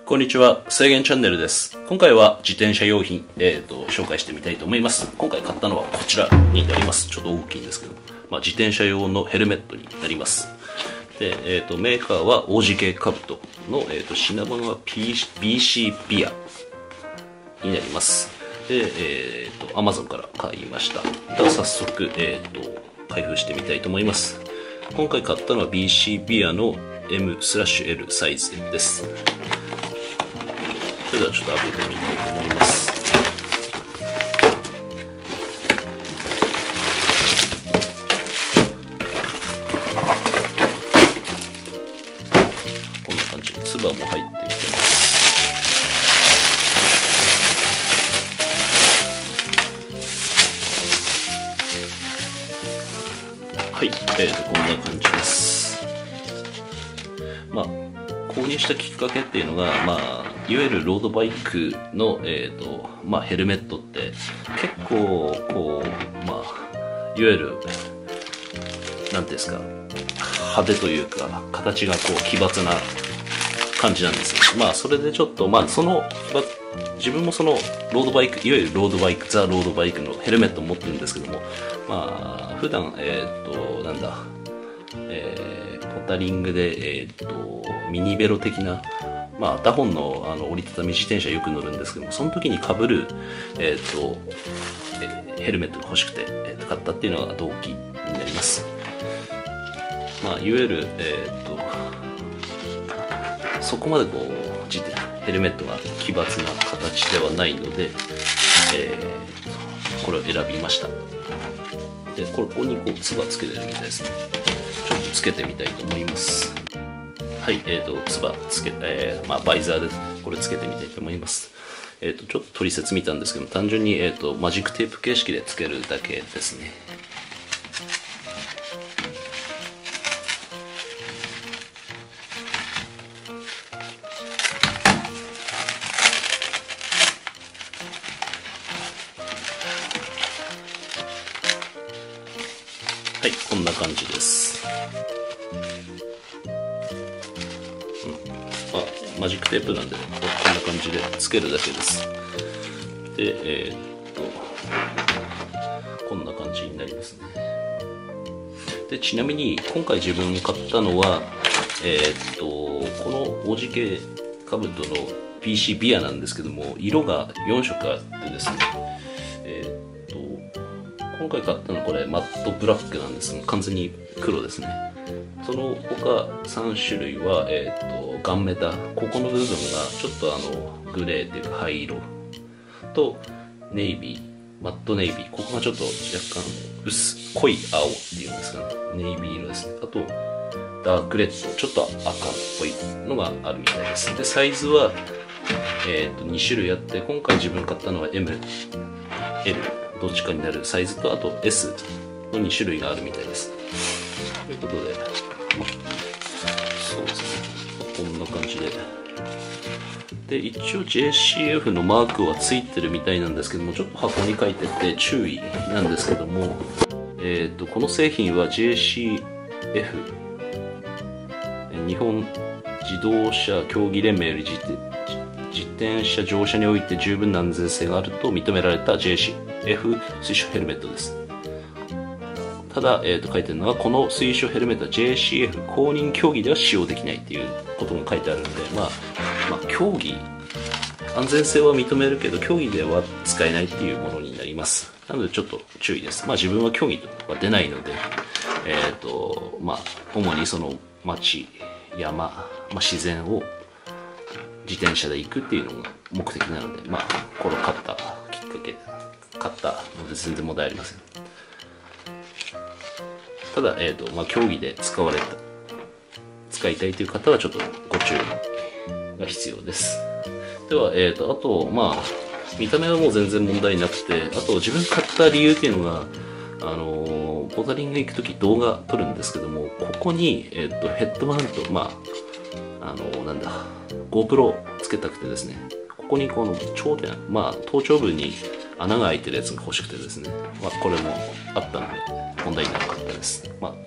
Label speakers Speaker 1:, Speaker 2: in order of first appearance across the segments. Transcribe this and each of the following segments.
Speaker 1: こんにちは、制限チャンネルです。今回は自転車用品、紹介してみたいと思います。今回買ったのはこちらになります。ちょっと大きいんですけど、自転車用のヘルメットになります。で、メーカーは OGK カブトの、品物は、BC ビアになります。で、Amazon から買いました。では早速、開封してみたいと思います。今回買ったのは BC ビアの M/L サイズです。それではちょっと開けてみたいと思います。こんな感じでつばも入ってきてます。はい、こんな感じです。購入したきっかけっていうのが、いわゆるロードバイクの、ヘルメットって結構こう、いわゆるなんていうんですか、派手というか形がこう奇抜な感じなんですよ。それでちょっとその自分もそのロードバイク、いわゆるロードバイク、ザ・ロードバイクのヘルメットを持ってるんですけども、普段ポタリングでミニベロ的なダホンの折りたたみ自転車よく乗るんですけども、その時に被るヘルメットが欲しくて買ったっていうのが動機になります。いわゆるそこまでこうヘルメットが奇抜な形ではないので、これを選びました。で、ここにこうつばつけてるみたいですね。ちょっとつけてみたいと思います。はい、つばつけ、バイザーでこれつけてみたいと思います。ちょっと取説見たんですけども、単純にマジックテープ形式でつけるだけですね。はい、こんな感じです。マジックテープなんで、こんな感じでつけるだけです。で、こんな感じになりますね。で、ちなみに今回自分買ったのは、この OGK カブトの BC ビアなんですけども、色が4色あってですね、今回買ったのはこれマットブラックなんですが、完全に黒ですね。その他3種類は、ガンメタ、ここの部分がちょっとグレーというか灰色とネイビー、マットネイビー、ここがちょっと若干濃い青っていうんですかね、ネイビー色ですね。あとダークレッド、ちょっと赤っぽいのがあるみたいです。で、サイズは、2種類あって、今回自分買ったのは M、L、どっちかになるサイズと、あと S の2種類があるみたいです。ということで、そうですね、こんな感じで。で、一応 JCF のマークはついてるみたいなんですけども、ちょっと箱に書いてて注意なんですけども、この製品は JCF、日本自動車競技連盟より自転車乗車において十分な安全性があると認められた JCF 推奨ヘルメットです。ただ、書いてるのは、この推奨ヘルメットは JCF 公認競技では使用できないっていうことも書いてあるので、競技、安全性は認めるけど、競技では使えないっていうものになります。なのでちょっと注意です。自分は競技は出ないので、主にその街、山、自然を自転車で行くっていうのが目的なので、これを買ったきっかけ、買ったので全然問題ありません。ただ、競技で使いたいという方はちょっとご注意が必要です。では、あと、見た目はもう全然問題なくて、あと自分買った理由っていうのが、ポタリング行くとき動画撮るんですけども、ここに、ヘッドマウント、GoPro つけたくてですね、ここにこの頂点、頭頂部に穴が開いてるやつが欲しくてですね、これもあったので問題なかったです。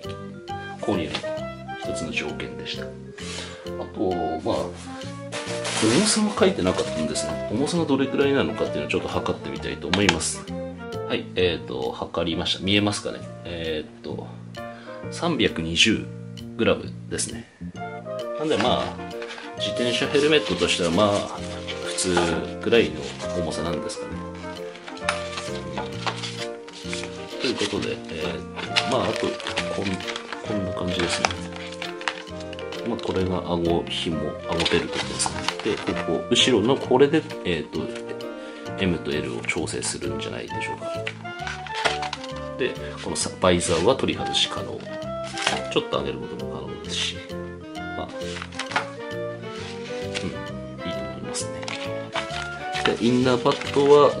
Speaker 1: 購入の一つの条件でした。あと、 重さは書いてなかったんですね。重さがどれくらいなのかっていうのをちょっと測ってみたいと思います。はい、測りました。見えますかね。320g ですね。なんでまあ、自転車ヘルメットとしてはまあ、普通くらいの重さなんですかね。ということで、まあ、あとこんな感じですね。まあ、これが顎紐、顎ベルトですね。で、ここ、後ろのこれで、M と L を調整するんじゃないでしょうか。で、このバイザーは取り外し可能。ちょっと上げることも可能ですし、まあ、いいと思いますね。で、インナーパッドは、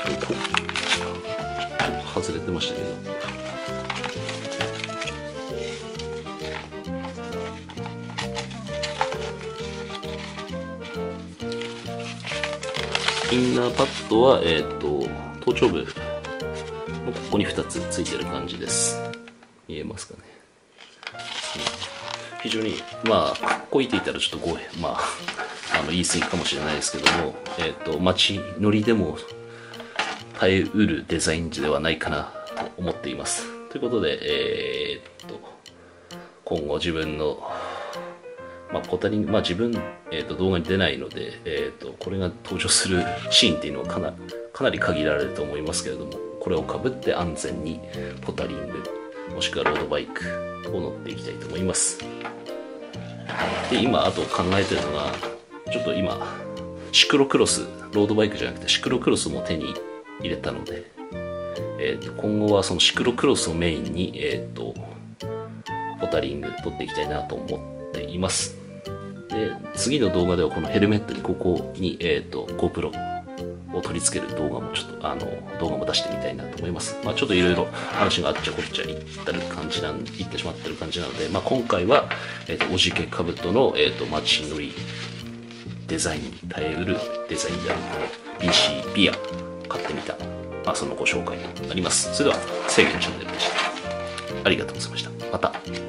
Speaker 1: 外れてましたけど、インナーパッドは、頭頂部のここに2つついてる感じです。見えますかね。非常に、まあ、かっこいいって言ったらちょっとまあ、言い過ぎかもしれないですけども、街乗りでも耐えうるデザインではないかなと思っています。ということで、今後自分のまあ、ポタリング、まあ自分、動画に出ないので、これが登場するシーンっていうのはかなり限られると思いますけれども、これをかぶって安全にポタリング、もしくはロードバイクを乗っていきたいと思います。で、今、あと考えてるのが、ちょっと今、シクロクロス、ロードバイクじゃなくてシクロクロスも手に入れたので、今後はそのシクロクロスをメインに、ポタリング撮っていきたいなと思っています。で、次の動画ではこのヘルメットにここに、GoPro を取り付ける動画もちょっと動画も出してみたいなと思います。まあちょっといろいろ話があっちゃこっちゃ言ってしまってる感じなので、まあ今回は、おじけかぶとの、街乗りデザインに耐えうるデザインであるこの BC ビア買ってみた、まあそのご紹介となります。それでは、制限チャンネルでした。ありがとうございました。また。